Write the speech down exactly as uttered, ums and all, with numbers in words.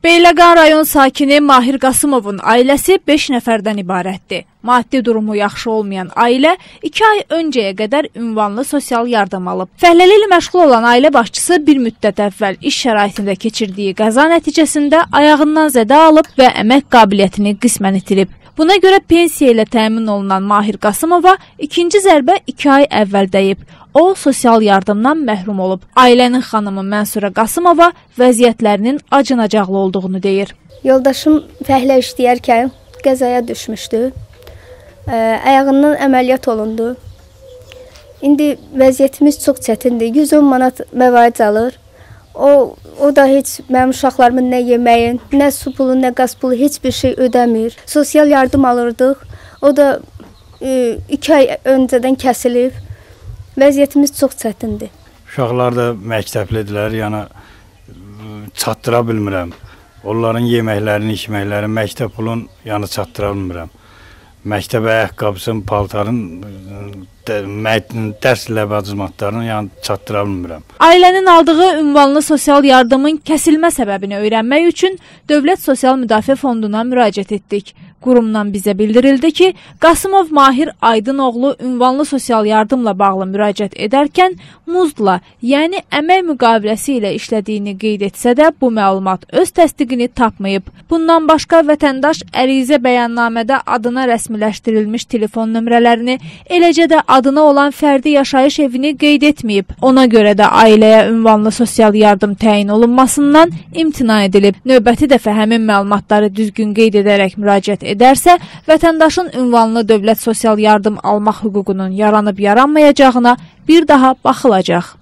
Beyləqan rayon sakini Mahir Qasımovun ailəsi beş nəfərdən ibarətdir. Maddi durumu yaxşı olmayan ailə iki ay öncəyə qədər ünvanlı sosial yardım alıb. Fəhləli ilə məşğul olan ailə başçısı bir müddət əvvəl iş şəraitində keçirdiyi qəza nəticəsində ayağından zədə alıb və əmək qabiliyyətini qismən itirib. Buna görə pensiya ilə təmin olunan Mahir Qasımova ikinci zərbə iki ay əvvəl dəyib. O, sosial yardımdan məhrum olub. Ailənin xanımı Mənsurə Qasımova vəziyyətlərinin acınacaqlı olduğunu deyir. Yoldaşım fəhlə işləyərkən qəzaya düşmüşdü. Ə, ayağından əməliyyat olundu. İndi vəziyyətimiz çox çətindir. yüz on manat məvaiz alır. O, o da heç mənim uşaqlarımın nə yeməyin, nə su pulu, nə qaz pulu heç bir şey ödəmir. Sosial yardım alırdıq. O da e, iki ay öncədən kəsilib. Vəziyyətimiz çox çətindir. Uşaqlar da məktəblidirlər, yəni çatdıra bilmirəm. Onların yeməklərini, içməklərini, məktəb pulun yəni çatdıra bilmirəm. Məktəb ayaqqabısının, paltarın, dərs ləvazimatlarını yəni çatdıra bilmirəm. Ailənin aldığı ünvanlı sosial yardımın kəsilmə səbəbini öyrənmək üçün Dövlət Sosial Müdafiə Fonduna müraciət etdik. Qurumdan bizə bildirildi ki, Qasımov Mahir Aydınoğlu ünvanlı sosial yardımla bağlı müraciət edərkən muzla, yəni əmək müqaviləsi ilə işlədiyini qeyd etsə də bu məlumat öz təsdiqini tapmayıb. Bundan başqa vətəndaş ərizə bəyannamədə adına rəsmiləşdirilmiş telefon nömrələrini, eləcə də adına olan fərdi yaşayış evini qeyd etməyib. Ona görə də ailəyə ünvanlı sosial yardım təyin olunmasından imtina edilib. Növbəti dəfə həmin məlumatları düzgün qeyd edərək müraciət edərsə, vətəndaşın ünvanlı dövlət sosial yardım almaq hüququnun yaranıb yaranmayacağına bir daha baxılacaq.